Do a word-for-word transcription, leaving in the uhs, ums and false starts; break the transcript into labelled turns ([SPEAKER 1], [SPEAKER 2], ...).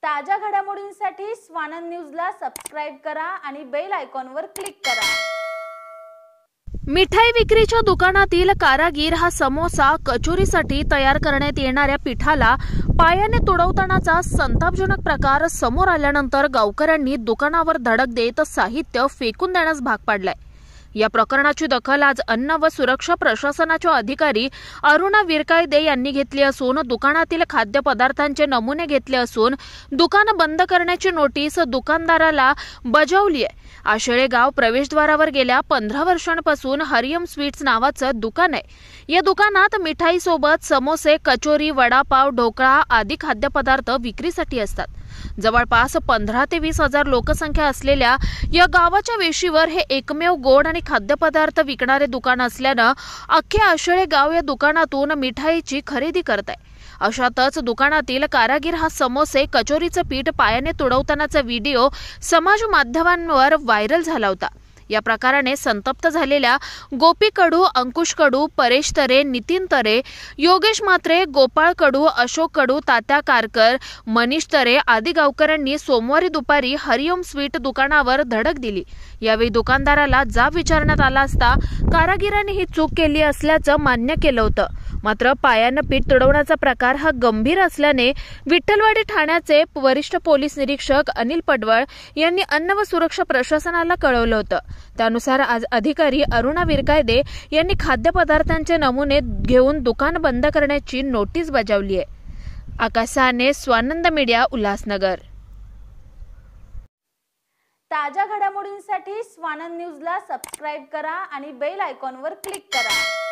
[SPEAKER 1] ताज्या घडामोडींसाठी स्वानंद न्यूजला सबस्क्राइब करा आणि बेल आयकॉनवर क्लिक करा।
[SPEAKER 2] मिठाई विक्रीच्या दुकानातील कारागीर हा समोसा कचोरीसाठी तयार करण्यात येणाऱ्या पिठाला पायाने तुडवतानाचा संतापजनक प्रकार समोर आल्यानंतर गावकऱ्यांनी दुकानावर धडक देत साहित्य फेकून देण्यास भाग पाडलाय। या प्रकरणाची दखल आज अन्न व सुरक्षा प्रशासनाचे अधिकारी अरुणा विरकायदे यांनी घेतली असून दुकानातील खाद्यपदार्थांचे नमुने घेतले असून दुकान बंद करण्याची नोटीस दुकानदाराला बजावली आहे। आशेळेगाव प्रवेशद्वारावर गेल्या पंधरा वर्षांपासून हरियम स्वीट्स नावाचं दुकान आहे। या दुकानात मिठाई सोबत समोसे, कचोरी, वडापाव, ढोकळा आदी खाद्यपदार्थ विक्रीसाठी असतात। जवळपास पंधरा ते वीस हजार लोकसंख्या असलेल्या या गावाच्या वेशीवर हे एकमेव गोड आणि खाद्यपदार्थ विकणारे दुकान असल्यानं अख्खे आशेळे गाव या दुकानातून मिठाईची खरेदी करत आहे। अशातच दुकानातील कारागीर हा समोसे, कचोरीचं पीठ पायाने तुडवतानाचा व्हिडिओ समाज माध्यमांवर व्हायरल झाला होता। या प्रकाराने संतप्त झालेल्या गोपी कडू, अंकुश कडू, परेश तरे, नितीन तरे, योगेश म्हात्रे, गोपाळ कडू, अशोक कडू, तात्या कारकर, मनीष तरे आदी गावकऱ्यांनी सोमवारी दुपारी हरिओम स्वीट दुकानावर धडक दिली। यावेळी दुकानदाराला जाब विचारण्यात आला असता कारागिरांनी ही चूक केली असल्याचं मान्य केलं होतं। मात्र पायानं पीठ तुडवण्याचा प्रकार हा गंभीर असल्याने विठ्ठलवाडी ठाण्याचे वरिष्ठ पोलीस निरीक्षक अनिल पडवळ यांनी अन्न व सुरक्षा प्रशासनाला कळवलं होतं। त्यानुसार आज अधिकारी अरुणा विरकायदे यांनी खाद्यपदार्थांचे नमुने घेऊन दुकान बंद करण्याची नोटीस बजावली आहे। आकाश साने, स्वानंद मीडिया, उल्हासनगर।
[SPEAKER 1] ताज्या घडामोडींसाठी स्वानंद न्यूजला सबस्क्राइब करा आणि बेल आयकॉनवर क्लिक करा।